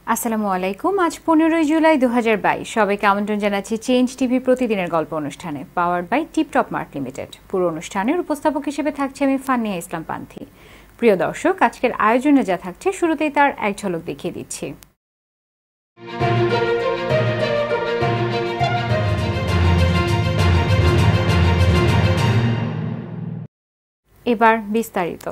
আসসালামু আলাইকুম। আজ 15 জুলাই 2022। সবাইকে আমন্ত্রণ জানাচ্ছি চেঞ্জ টিভি প্রতিদিনের গল্প অনুষ্ঠানে, powered by Tiptop Mart limited. পুরো অনুষ্ঠানের উপস্থাপক হিসেবে থাকছে আমি ফান্নিয়া ইসলাম পান্থী। প্রিয় দর্শক, আজকের আয়োজনে যা থাকছে শুরুতেই তার এক ঝলক দেখিয়ে দিচ্ছি। এবার বিস্তারিত।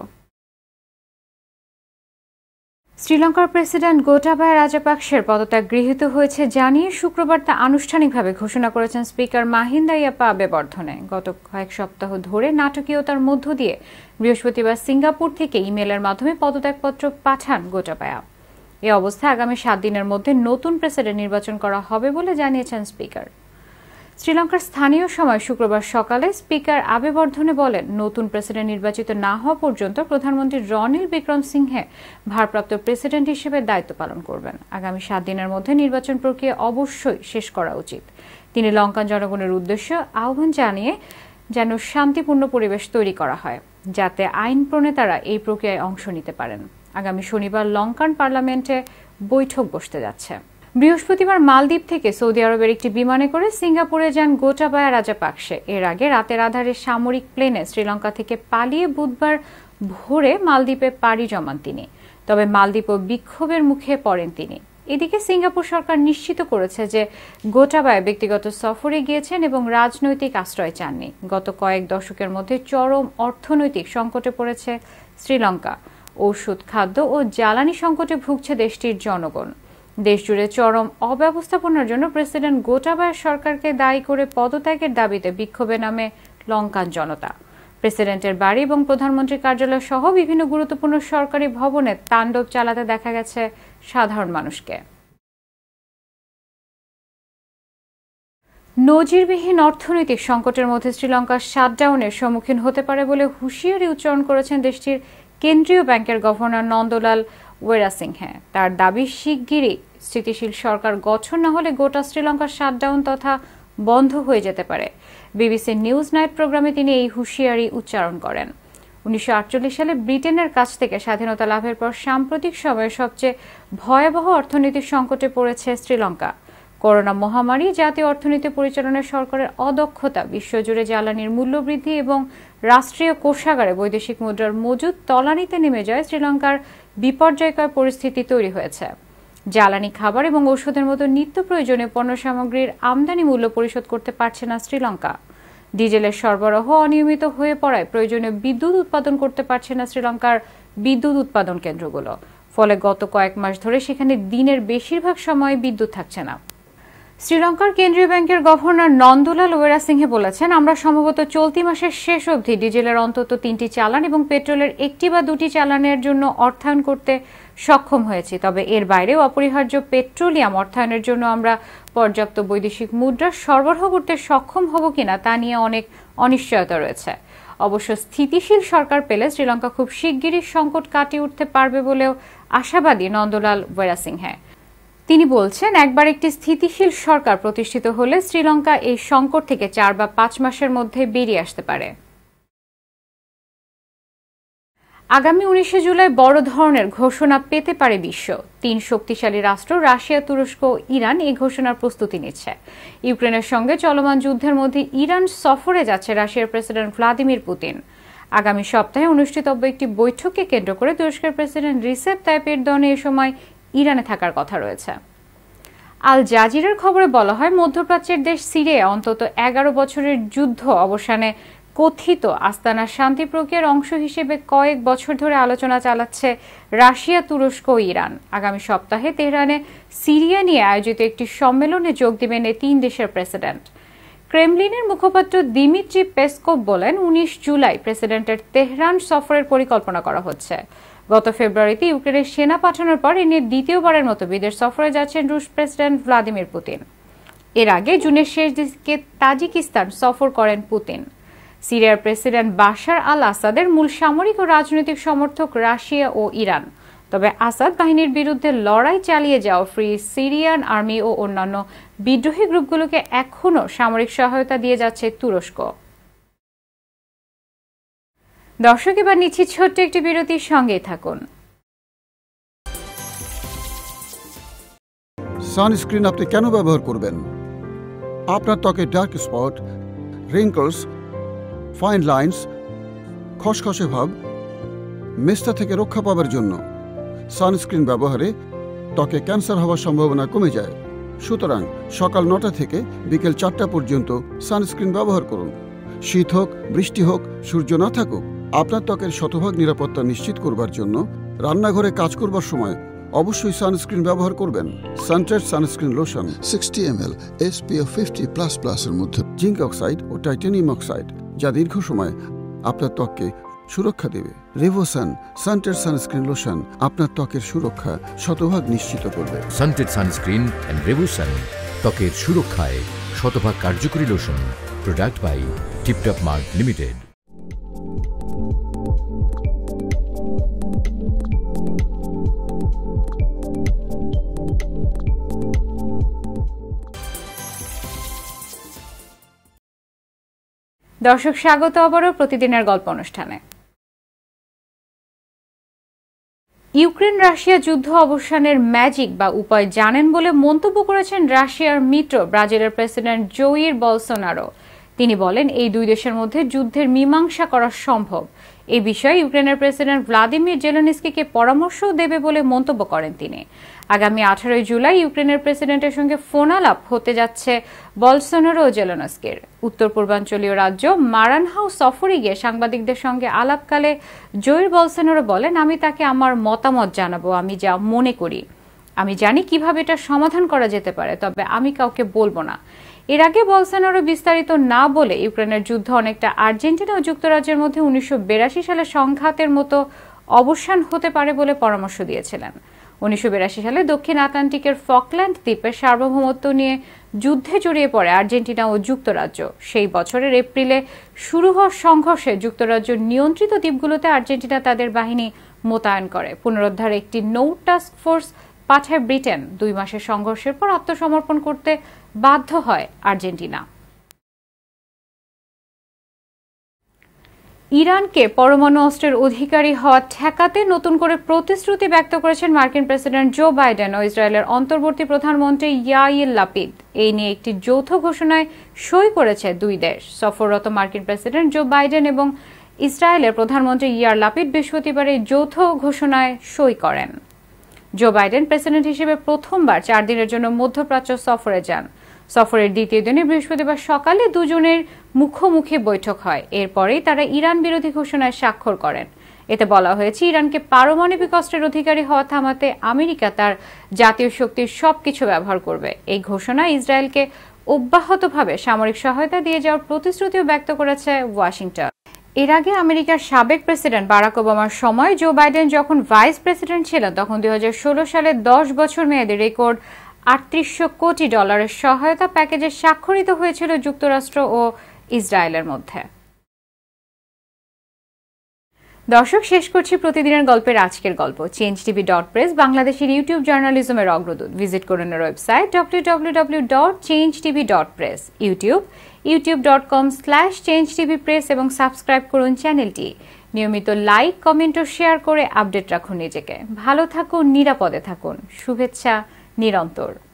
শ্রীলঙ্কার প্রেসিডেন্ট গোটাবায়া রাজাপাকসের পদত্যাগ গৃহীত হয়েছে জানিয়ে শুক্রবার তা আনুষ্ঠানিকভাবে ঘোষণা করেছেন স্পিকার মাহিন্দাইয়াপ্পা আবেবর্ধনে। গত কয়েক সপ্তাহ ধরে নাটকীয়তার মধ্য দিয়ে বৃহস্পতিবার সিঙ্গাপুর থেকে ইমেলের মাধ্যমে পদত্যাগপত্র পাঠান গোটাবায়া। এ অবস্থায় আগামী 7 দিনের মধ্যে নতুন প্রেসিডেন্ট নির্বাচন করা হবে বলে জানিয়েছেন স্পিকার। শ্রীলঙ্কার স্থানীয় সময় শুক্রবার সকালে স্পিকার আবেবর্ধনে বলেন, নতুন প্রেসিডেন্ট নির্বাচিত না হওয়া পর্যন্ত প্রধানমন্ত্রী রনিল বিক্রমসিংহে ভারপ্রাপ্ত প্রেসিডেন্ট হিসেবে দায়িত্ব পালন করবেন। আগামী 7 দিনের মধ্যে নির্বাচন প্রক্রিয়া অবশ্যই শেষ করা উচিত। তিনি লঙ্কান জনগণের উদ্দেশ্যে আহ্বান জানিয়ে যেন শান্তিপূর্ণ পরিবেশ তৈরি করা হয়, যাতে আইন প্রণেতারা এই প্রক্রিয়ায় অংশ নিতে পারেন। আগামী শনিবার লঙ্কান পার্লামেন্টে বৈঠক বসতে যাচ্ছে। বৃহস্পতিবার মালদ্বীপ থেকে সৌদি আরবের একটি বিমানে করে সিঙ্গাপুরে যান গোটাবায়া রাজাপাকসে। এর আগে রাতের আধারে সামরিক প্লেনে শ্রীলঙ্কা থেকে পালিয়ে বুধবার ভোরে মালদ্বীপে পাড়ি জমান তিনি। তবে মালদ্বীপও বিক্ষোভের মুখে পড়েন তিনি। এদিকে সিঙ্গাপুর সরকার নিশ্চিত করেছে যে গোটাবায়া ব্যক্তিগত সফরে গিয়েছেন এবং রাজনৈতিক আশ্রয় চাননি। গত কয়েক দশকের মধ্যে চরম অর্থনৈতিক সংকটে পড়েছে শ্রীলঙ্কা। ওষুধ, খাদ্য ও জ্বালানি সংকটে ভুগছে দেশটির জনগণ। দেশজুড়ে চরম অব্যবস্থাপনার জন্য প্রেসিডেন্ট গোটাবায়া সরকারকে দায়ী করে পদত্যাগের দাবিতে বিক্ষোভে নামে লঙ্কান জনতা। প্রেসিডেন্টের বাড়ি এবং প্রধানমন্ত্রীর কার্যালয় সহ বিভিন্ন গুরুত্বপূর্ণ সরকারি ভবনে তাণ্ডব চালাতে দেখা গেছে সাধারণ মানুষকে। নজিরবিহীন অর্থনৈতিক সংকটের মধ্যে শ্রীলঙ্কা শাটডাউনের সম্মুখীন হতে পারে বলে হুঁশিয়ারি উচ্চারণ করেছেন দেশটির কেন্দ্রীয় ব্যাংকের গভর্নর নন্দলাল ওয়েরাসিংহে। তার দাবি, শিগগিরই স্থিতিশীল সরকার গঠন না হলে গোটা শ্রীলঙ্কা শাটডাউন তথা বন্ধ হয়ে যেতে পারে। বিবিসি নিউজ নাইট প্রোগ্রামে তিনি এই হুঁশিয়ারি উচ্চারণ করেন। 1948 সালে ব্রিটেনের কাছ থেকে স্বাধীনতা লাভের পর সাম্প্রতিক সময়ে সবচেয়ে ভয়াবহ অর্থনৈতিক সংকটে পড়েছে শ্রীলঙ্কা। করোনা মহামারী, জাতীয় অর্থনীতি পরিচালনায় সরকারের অদক্ষতা, বিশ্বজুড়ে জ্বালানির মূল্য বৃদ্ধি এবং রাষ্ট্রীয় কোষাগারে বৈদেশিক মুদ্রার মজুদ তলানিতে নেমে যায় শ্রীলঙ্কার বিপর্যয়কর পরিস্থিতি তৈরি হয়েছে। জ্বালানি, খাবার এবং ওষুধের মতো নিত্য প্রয়োজনীয় পণ্য সামগ্রীর আমদানি মূল্য পরিশোধ করতে পারছে না শ্রীলঙ্কা। ডিজেলের সরবরাহ অনিয়মিত হয়ে পড়ায় প্রয়োজনীয় বিদ্যুৎ উৎপাদন করতে পারছে না শ্রীলঙ্কার বিদ্যুৎ উৎপাদন কেন্দ্রগুলো। ফলে গত কয়েক মাস ধরে সেখানে দিনের বেশিরভাগ সময় বিদ্যুৎ থাকছে না। শ্রীলঙ্কার কেন্দ্রীয় ব্যাংকের গভর্নর নন্দলাল ওয়েরাসিংহে বলেছেন, আমরা সম্ভবত চলতি মাসের শেষ অবধি ডিজেলের অন্তত 3টি চালান এবং পেট্রোলের 1টি বা 2টি চালানের জন্য অর্থায়ন করতে সক্ষম হয়েছি। তবে এর বাইরেও অপরিহার্য পেট্রোলিয়াম অর্থায়নের জন্য আমরা পর্যাপ্ত বৈদেশিক মুদ্রা সরবরাহ করতে সক্ষম হব কিনা তা নিয়ে অনেক অনিশ্চয়তা রয়েছে। অবশ্য স্থিতিশীল সরকার পেলে শ্রীলঙ্কা খুব শিগগিরই সংকট কাটিয়ে উঠতে পারবে বলেও আশাবাদী নন্দলাল ওয়েরাসিংহে। তিনি বলছেন, একবার একটি স্থিতিশীল সরকার প্রতিষ্ঠিত হলে শ্রীলঙ্কা এই সংকট থেকে 4 বা 5 মাসের মধ্যে বেরিয়ে আসতে পারে। আগামী 19 জুলাই বড় ধরনের ঘোষণা পেতে পারে বিশ্ব। 3 শক্তিশালী রাষ্ট্র রাশিয়া, তুরস্ক ও ইরান এই ঘোষণার প্রস্তুতি নিচ্ছে। ইউক্রেনের সঙ্গে চলমান যুদ্ধের মধ্যে ইরান সফরে যাচ্ছে রাশিয়ার প্রেসিডেন্ট ভ্লাদিমির পুতিন। আগামী সপ্তাহে অনুষ্ঠিতব্য একটি বৈঠককে কেন্দ্র করে তুরস্কের প্রেসিডেন্ট রিসেপ তাইপ এরদোয়ান এ সময় ইরানে থাকার কথা রয়েছে। আল জাজিরার খবরে বলা হয়, মধ্যপ্রাচ্যের দেশ সিরিয়া অন্তত 11 বছরের যুদ্ধ অবসানে কথিত আস্তানা শান্তি প্রক্রিয়ার অংশ হিসেবে কয়েক বছর ধরে আলোচনা চালাচ্ছে রাশিয়া, তুরস্ক ও ইরান। আগামী সপ্তাহে তেহরানে সিরিয়া নিয়ে আয়োজিত একটি সম্মেলনে যোগ দিবেন এই 3 দেশের প্রেসিডেন্ট। ক্রেমলিনের মুখপাত্র দিমিত্রি পেসকোভ বলেন, 19 জুলাই প্রেসিডেন্টের তেহরান সফরের পরিকল্পনা করা হচ্ছে। গত ফেব্রুয়ারিতে ইউক্রেনের সেনা পাঠানোর পর এ নিয়ে দ্বিতীয়বারের মতো বিদেশ সফরে যাচ্ছেন রুশ প্রেসিডেন্ট ভ্লাদিমির পুতিন। এর আগে জুনের শেষ দিকে তাজিকিস্তান সফর করেন পুতিন। সিরিয়ার প্রেসিডেন্ট বাশার আল আসাদের মূল সামরিক ও রাজনৈতিক সমর্থক রাশিয়া ও ইরান। তবে আসাদ বাহিনীর বিরুদ্ধে লড়াই চালিয়ে যাওয়া ফ্রি সিরিয়ান আর্মি ও অন্যান্য বিদ্রোহী গ্রুপগুলোকে এখনও সামরিক সহায়তা দিয়ে যাচ্ছে তুরস্ক। দর্শক, এবার নিচ্ছি ছোট্ট একটি বিরতির, সঙ্গেই থাকুন। সানস্ক্রিন আপনি কেন ব্যবহার করবেন? আপনার ত্বকে dark spot, wrinkles, fine lines, খসখসে ভাব, মেস্তা থেকে রক্ষা পাবার জন্য। সানস্ক্রিন ব্যবহারে ত্বকে ক্যান্সার হওয়ার সম্ভাবনা কমে যায়। সুতরাং সকাল 9টা থেকে বিকেল 4টা পর্যন্ত সানস্ক্রিন ব্যবহার করুন। শীত হোক, বৃষ্টি হোক, সূর্য না থাকুক, আপনার ত্বকের শতভাগ নিরাপত্তা নিশ্চিত করবার জন্য রান্নাঘরে কাজ করবার সময় অবশ্যই সানস্ক্রিন ব্যবহার করবেন। সানটেড সানস্ক্রিন লোশন 60 ml SPF 50++ এর মধ্যে জিঙ্ক অক্সাইড ও টাইটানিয়াম অক্সাইড, যা দীর্ঘ সময় আপনার ত্বককে সুরক্ষা দেবে। রেভোসান সানটেড সানস্ক্রিন লোশন আপনার ত্বকের সুরক্ষা শতভাগ নিশ্চিত করবে। সানটেড সানস্ক্রিন এন্ড রেভোসান ত্বকের সুরক্ষায় শতভাগ কার্যকরী lotion. Product by Tiptop Mart limited. দর্শক, স্বাগত আবারও প্রতিদিনের গল্প অনুষ্ঠানে। ইউক্রেন রাশিয়া যুদ্ধ অবসানের ম্যাজিক বা উপায় জানেন বলে মন্তব্য করেছেন রাশিয়ার মিত্র ব্রাজিলের প্রেসিডেন্ট জোইর বলসোনারো। তিনি বলেন, এই দুই দেশের মধ্যে যুদ্ধের মীমাংসা করা সম্ভব। এই বিষয়ে ইউক্রেনের প্রেসিডেন্ট ভ্লাদিমির জেলেনস্কিকে পরামর্শও দেবে বলে মন্তব্য করেন তিনি। আগামী 18 জুলাই ইউক্রেনের প্রেসিডেন্টের সঙ্গে ফোন আলাপ হতে যাচ্ছে বলসোনারো ও জেলেনস্কির। উত্তর পূর্বাঞ্চলীয় রাজ্য মারানহাউ সফরে গিয়ে সাংবাদিকদের সঙ্গে আলাপকালে জোইর বলসোনারো বলেন, আমি তাকে আমার মতামত জানাবো, আমি যা মনে করি। আমি জানি কিভাবে এটা সমাধান করা যেতে পারে, তবে আমি কাউকে বলবো না। এর আগে বলসোনারো বিস্তারিত না বলে ইউক্রেনের যুদ্ধ অনেকটা আর্জেন্টিনা ও যুক্তরাজ্যের মধ্যে 1982 সালে সংঘাতের মতো অবসান হতে পারে বলে পরামর্শ দিয়েছিলেন। 1982 সালে দক্ষিণ আটলান্টিকের ফকল্যান্ড দ্বীপের সার্বভৌমত্ব নিয়ে যুদ্ধে জড়িয়ে পড়ে আর্জেন্টিনা ও যুক্তরাজ্য। সেই বছরের এপ্রিলে শুরু হওয়া সংঘর্ষে যুক্তরাজ্য নিয়ন্ত্রিত দ্বীপগুলোতে আর্জেন্টিনা তাদের বাহিনী মোতায়েন করে। পুনরুদ্ধারে একটি নৌ টাস্ক ফোর্স পাঠায় ব্রিটেন। 2 মাসের সংঘর্ষের পর আত্মসমর্পণ করতে বাধ্য হয় আর্জেন্টিনা। ইরানকে পরমাণু অস্ত্রের অধিকারী হওয়া ঠেকাতে নতুন করে প্রতিশ্রুতি ব্যক্ত করেছেন মার্কিন প্রেসিডেন্ট জো বাইডেন ও ইসরায়েলের অন্তর্বর্তী প্রধানমন্ত্রী ইয়াইর লাপিদ। এই নিয়ে একটি যৌথ ঘোষণায় সই করেছে দুই দেশ। সফররত মার্কিন প্রেসিডেন্ট জো বাইডেন এবং ইসরায়েলের প্রধানমন্ত্রী ইয়ার লাপিদ বৃহস্পতিবার এই যৌথ ঘোষণায় সই করেন। জো বাইডেন প্রেসিডেন্ট হিসেবে প্রথমবার 4 দিনের জন্য মধ্যপ্রাচ্য সফরে যান। সফরের দ্বিতীয় দিনে বৃহস্পতিবার সকালে দুজনের মুখোমুখি বৈঠক হয়। এরপরেই তারা ইরান বিরোধী ঘোষণায় স্বাক্ষর করেন। এতে বলা হয়েছে, ইরানকে পারমাণবিক অস্ত্রের অধিকারী হওয়া থামাতে আমেরিকা তার জাতীয় শক্তির সবকিছু ব্যবহার করবে। এই ঘোষণায় ইসরায়েলকে অব্যাহতভাবে সামরিক সহায়তা দিয়ে যাওয়ার প্রতিশ্রুতিও ব্যক্ত করেছে ওয়াশিংটন। এর আগে আমেরিকার সাবেক প্রেসিডেন্ট বারাক ওবামার সময় জো বাইডেন যখন ভাইস প্রেসিডেন্ট ছিলেন, তখন 2016 সালে 10 বছর মেয়াদী রেকর্ড $3800 কোটি সহায়তা প্যাকেজে স্বাক্ষরিত হয়েছিল যুক্তরাষ্ট্র ও ইসরায়েলের মধ্যে। দর্শক, শেষ করছি প্রতিদিনের গল্পের আজকের গল্প। changetv.press বাংলাদেশের ইউটিউব জার্নালিজমের অগ্রদূত। ভিজিট করুন ওয়েবসাইট www.changetv.press, ইউটিউব youtube.com/changetv.press এবং সাবস্ক্রাইব করুন চ্যানেলটি। নিয়মিত লাইক, কমেন্ট ও শেয়ার করে আপডেট রাখুন নিজেকে। ভালো থাকুন, নিরাপদে থাকুন। শুভেচ্ছা নিরন্তর।